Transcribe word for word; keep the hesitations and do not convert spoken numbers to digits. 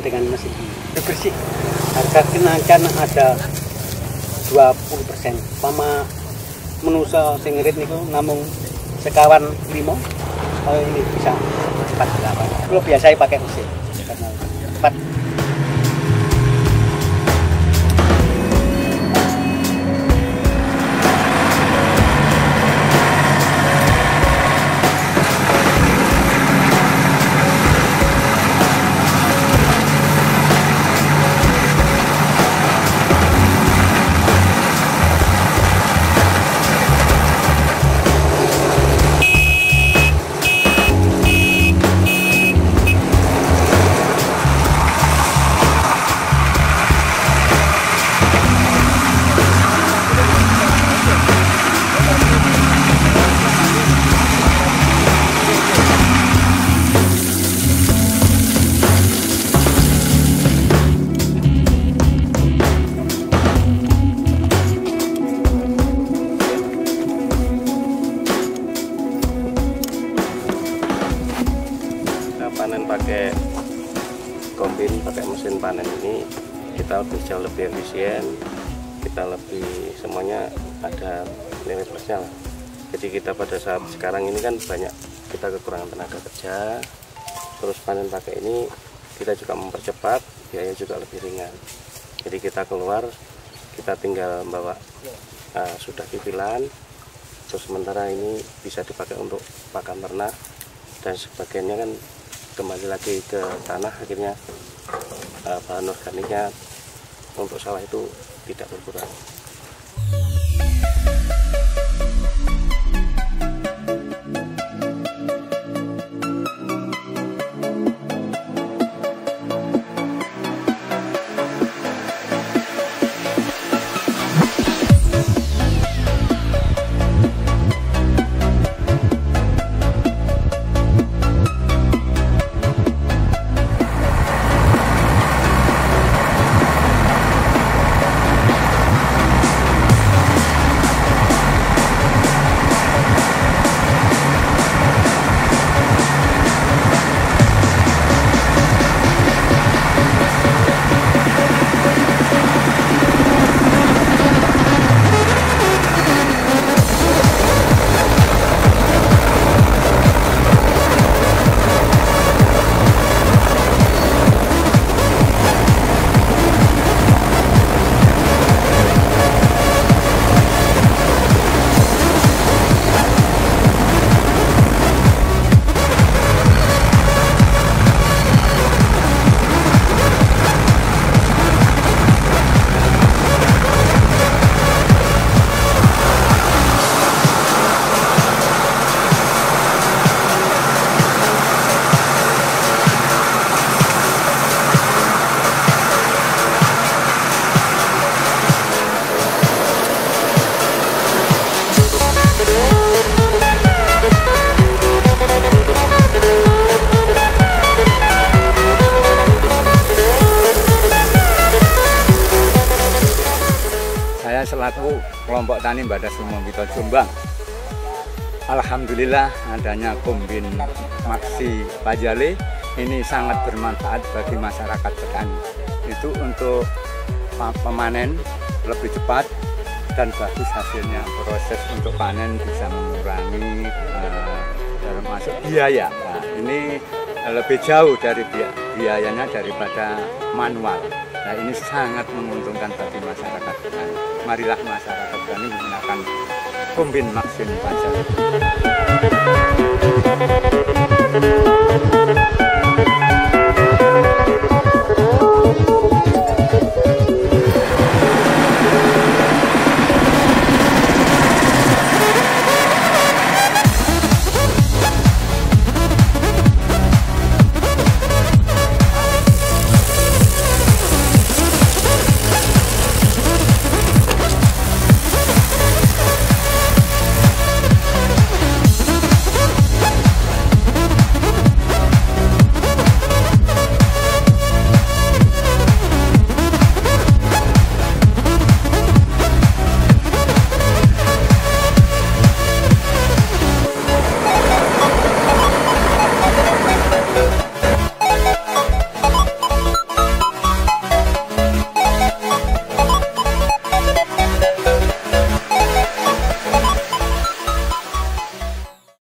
dengan mesin ini. Lebih bersih. Harga kenaikan ada dua puluh persen. Pama menusa sing irit niku namung sekawan lima. Kalau ini bisa empat delapan. Kalau biasa pakai mesin karena cepat. Panen pakai kombin, pakai mesin panen ini kita lebih jauh lebih efisien, kita lebih semuanya ada nilai plusnya lah. Jadi kita pada saat sekarang ini kan banyak kita kekurangan tenaga kerja, terus panen pakai ini kita juga mempercepat, biaya juga lebih ringan. Jadi kita keluar, kita tinggal bawa uh, sudah pipilan, terus sementara ini bisa dipakai untuk pakan ternak dan sebagainya kan kembali lagi ke tanah, akhirnya uh, bahan organiknya untuk sawah itu tidak berkurang. Selaku kelompok tani Badas Lumambito Jombang, alhamdulillah adanya kombin Maxi Pajale ini sangat bermanfaat bagi masyarakat petani. Itu untuk pemanen lebih cepat dan bagus hasilnya. Proses untuk panen bisa mengurangi uh, termasuk biaya. Nah, ini lebih jauh dari biayanya daripada manual. Nah, ini sangat menguntungkan bagi masyarakat petani. Marilah masyarakat petani menggunakan kombin Maxi Pajale.